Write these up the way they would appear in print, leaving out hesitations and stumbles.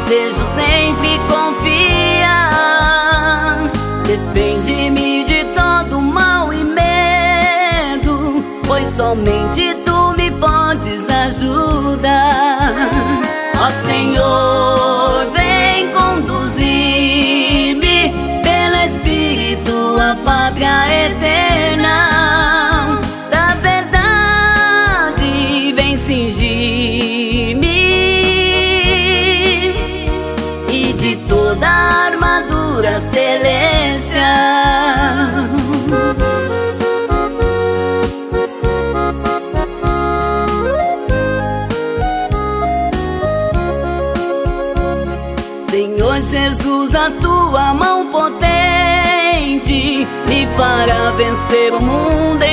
desejo sempre confiar. Defende-me de todo mal e medo, pois somente tu me podes ajudar. Ó Senhor, vem conduzir-me pelo Espírito à pátria eterna da verdade. Vem cingir-me e de toda a armadura celestial. Senhor Jesus, a tua mão potente me fará vencer o mundo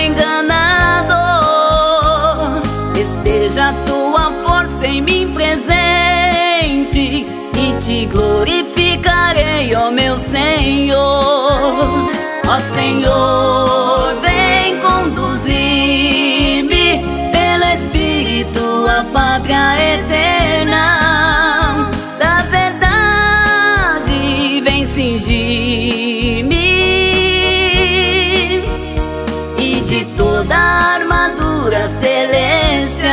enganador. Esteja a tua força em mim presente e te glorificarei, ó meu Senhor. Ó Senhor, vem conduzir-me pelo Espírito à pátria eterna da verdade. Vem cingir-me e de toda a armadura celestial.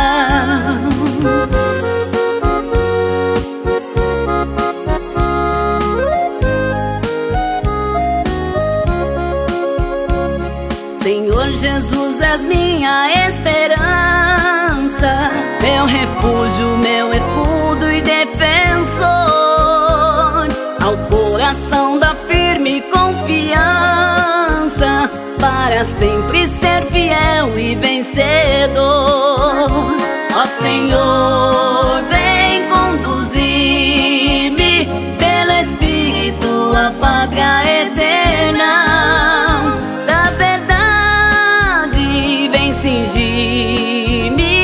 Senhor Jesus, és minha esperança, meu refúgio, meu escudo e defensor. Ao coração dá firme confiança, para sempre ser fiel e vencedor. Ó Senhor, vem conduzir-me pelo Espírito à pátria eterna da verdade. Vem cingir-me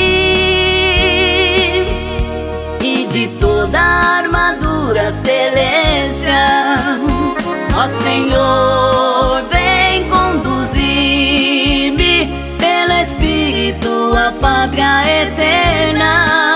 e de toda a armadura celestial. Ó Senhor, vem conduzir-me pelo Espírito à pátria eterna